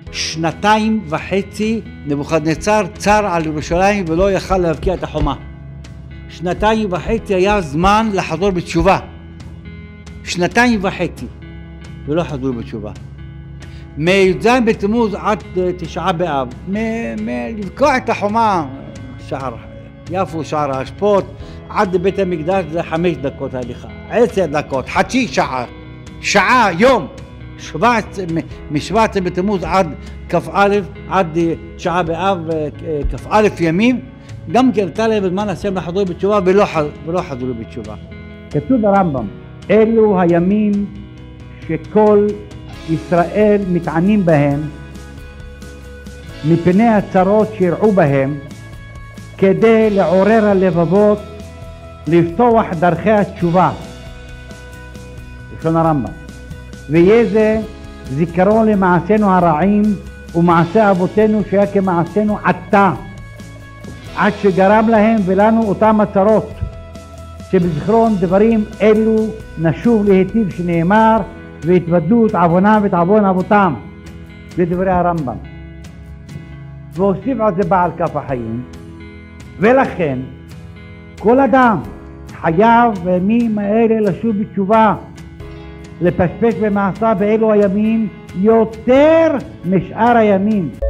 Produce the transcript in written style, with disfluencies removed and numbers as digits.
2.5 נבוכדנצר צר על ירושלים ולא יכל להבקיע את החומה. 2.5 היה זמן לחזור בתשובה. 2.5 ולא חזרו בתשובה. מי"ז בתמוז עד 9 באב, לבקוע את החומה, שער יפו, שער האשפות, עד לבית המקדש זה 5 דקות הליכה, 10 דקות, חצי שעה, שעה, יום, מ-17 בתמוז עד כ"א, עד 9 באב, כ"א ימים, גם כן הייתה להם זמן השם לחזור בתשובה ולא חזרו בתשובה. כתוב ברמב"ם, אלו הימים שכל ישראל מתענים בהם מפני הצרות שיראו בהם, כדי לעורר הלבבות, לפתוח דרכי התשובה. לשון הרמב"ם. ויהיה זה זיכרון למעשינו הרעים ומעשה אבותינו שהיה כמעשינו עתה, עד שגרם להם ולנו אותם הצרות, שבזכרון דברים אלו נשוב להיטיב, שנאמר והתוודו את עוונם ואת עוון אבותם. זה דברי הרמב"ם. והוסיף על זה בעל כף החיים, ולכן כל אדם חייב בימים האלה לשוב בתשובה, לפשפש במעשיו באלו הימים יותר משאר הימים.